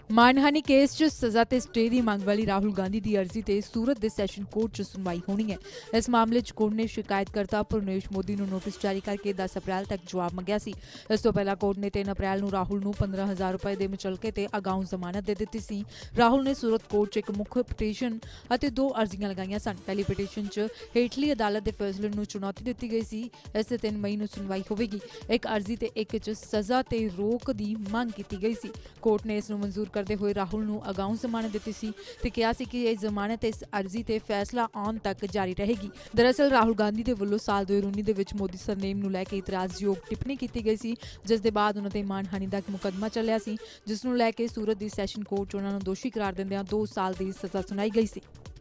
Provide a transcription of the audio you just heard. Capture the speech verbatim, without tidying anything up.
मानहानि केस च सज़ा ते स्टे दी मंग वाली राहुल गांधी की अर्जी ते सूरत के सैशन कोर्ट च सुनवाई होनी है। इस मामले च कोर्ट ने शिकायतकर्ता भुवनेश मोदी नूं नोटिस जारी करके दस अप्रैल तक जवाब मंगिया सी। इस तो पहला कोर्ट ने तीन अप्रैल नूं राहुल नूं पंद्रह हज़ार रुपए के मुचलके ते अगाऊ जमानत दे दित्ती सी। राहुल ने सूरत कोर्ट च एक मुख पटीशन अते दो अर्जियां लगाईआं सन। पहली पटीशन च हेठली अदालत के फैसले नूं चुनौती दित्ती गई सी। इस ते तीन मई नूं सुनवाई होवेगी। एक अर्जी ते एक च सज़ा ते रोक दी मंग कीती गई सी। कोर्ट ने इस नूं मंजूर करते हुए राहुल नूं अगाऊ जमानत दी सी ते कहा सी कि यह जमानत इस अर्जी ते फैसला आउण तक जारी रहेगी। दरअसल राहुल गांधी दे वल्लों साल दो हज़ार उन्नीस दे विच मोदी सरनेम नूं लैके इतराजयोग टिप्पणी कीती गई सी, जिस दे बाद उन्हां ते मानहानि दा मुकदमा चलिया सी, जिस नूं लैके सूरत दी सैशन कोर्ट च उन्हां नूं दोषी करार दिंदिआं दो साल दी सज़ा सुनाई गई सी।